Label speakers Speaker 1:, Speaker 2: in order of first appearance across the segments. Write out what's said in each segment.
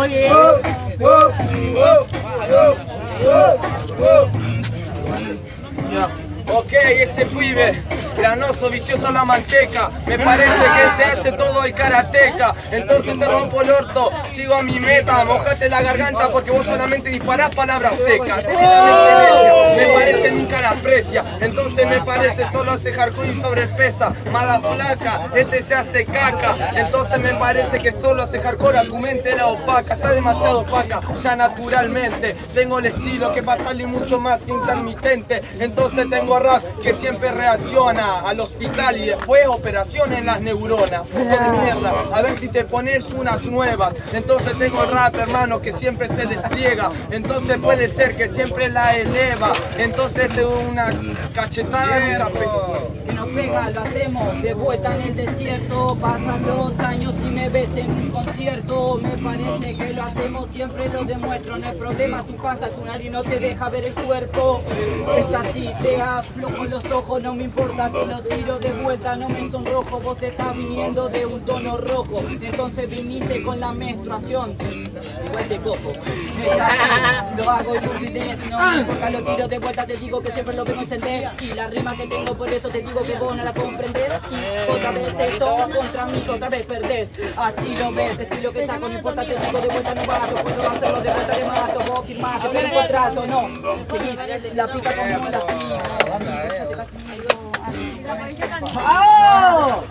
Speaker 1: bien.
Speaker 2: Ok, ese pibe, granoso, vicioso la manteca. Me parece que se hace todo el karateca. Entonces te rompo el orto, sigo a mi meta. Mojate la garganta porque vos solamente disparás palabras secas. Tenés la mente necia, me parece nunca la aprecia. Entonces me parece solo hace hardcore y sobrepesa. Mala flaca, este se hace caca. Entonces me parece que solo hace hardcore, a tu mente era opaca. Está demasiado opaca, ya naturalmente. Tengo el estilo que va a salir mucho más que intermitente. Entonces tengo rap que siempre reacciona al hospital y después operación en las neuronas. Puso de mierda, a ver si te pones unas nuevas. Entonces tengo el rap, hermano, que siempre se despliega. Entonces puede ser que siempre la eleva. Entonces tengo una cachetada en un café.
Speaker 3: Que nos pega, lo hacemos de vuelta en el desierto. Pasan los años y me ves en un concierto. Me parece que lo hacemos, siempre lo demuestro. No hay problema, tu panza, tu nariz no te deja ver el cuerpo. Es así, te aflojo los ojos, no me importa que lo tiro de vuelta, no me sonrojo. Vos estás viniendo de un tono rojo, entonces viniste con la menstruación. Igual te cojo. Lo hago y olvidé, no me importa, lo tiro de vuelta, te digo que siempre lo vengo a encender. Y la rima que tengo, por eso te digo que vos no la comprendés. Y otra vez esto contra mí, otra vez perdés. Así lo ves, estilo que saco, no importa, te digo de vuelta no bajo. Puedo hacerlo de vuelta de mato, vos firmaste el contrato, no. Seguís la pica como la sigo. ¡Oh!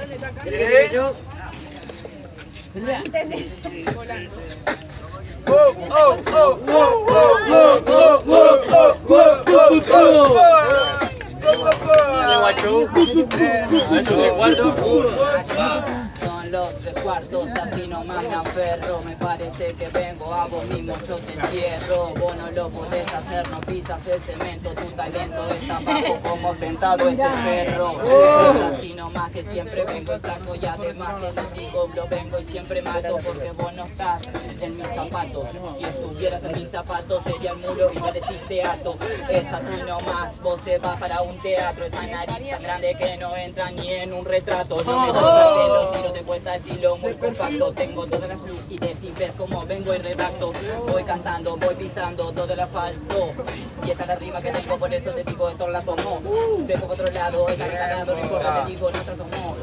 Speaker 3: Son los 3 cuartos, así nomás me aferro. Me parece que vengo a vos mismo, yo te entierro. Vos no lo podés hacer, no pisas el cemento. Tu talento está bajo como sentado este perro. Así nomás que siempre vengo y saco. Y además que les digo, lo vengo y siempre mato. Porque vos no estás en mis zapatos. Si estuvieras en mis zapatos sería el muro y me decís teatro. Es así nomás, vos te vas para un teatro. Esa nariz tan grande que no entra ni en un retrato. Yo me doy los tiros de vuelta, estilo muy compacto. Tengo todas las fluidez y ves como vengo y redacto. Voy cantando, voy pisando todo el asfalto. Y esta es la rima que tengo, por eso te digo, esto la tomó. Se fue por otro lado, está ganado, no importa, te digo, no te tomó.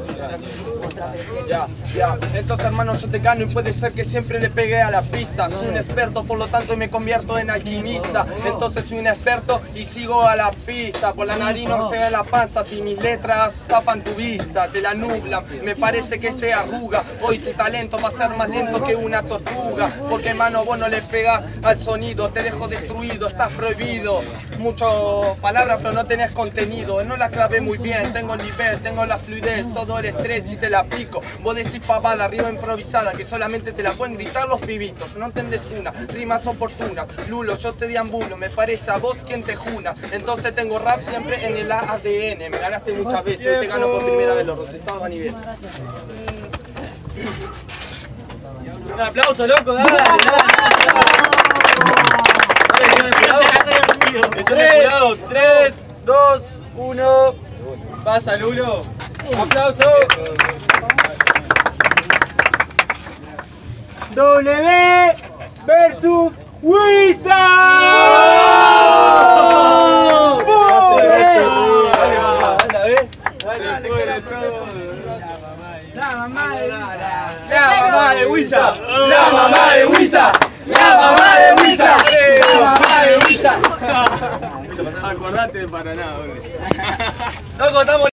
Speaker 2: Ya. Entonces, hermano, yo te gano y puede ser que siempre le pegué a la pista. Soy un experto, por lo tanto me convierto en alquimista. Entonces soy un experto y sigo a la pista. Por la nariz no se ve la panza, si mis letras tapan tu vista, te la nublan. Me parece que te arruga. Hoy tu talento va a ser más lento que una tortuga. Porque, hermano, vos no le pegas al sonido, te dejo destruido, estás prohibido. Mucho palabras pero no tenés contenido. No la clavé muy bien, tengo el nivel, tengo la fluidez, todo el estrés y te la pico. Vos decís pavada, arriba improvisada, que solamente te la pueden gritar los pibitos. No entendés una, rimas oportunas. Lulo, yo te deambulo, me parece a vos quien te juna. Entonces tengo rap siempre en el ADN. Me ganaste muchas veces, hoy te gano por primera vez, los resultados van y bien.
Speaker 1: Un aplauso, loco, dale. Jurado, 3, 2, 1. Pasa, Lulo. Aplauso. W versus Wista.
Speaker 3: La mamá
Speaker 1: de Wisa.
Speaker 2: La mamá de Wisa. La mamá de Wisa. La mamá de Wisa.
Speaker 1: Acordate de Paraná, boludo. Loco, estamos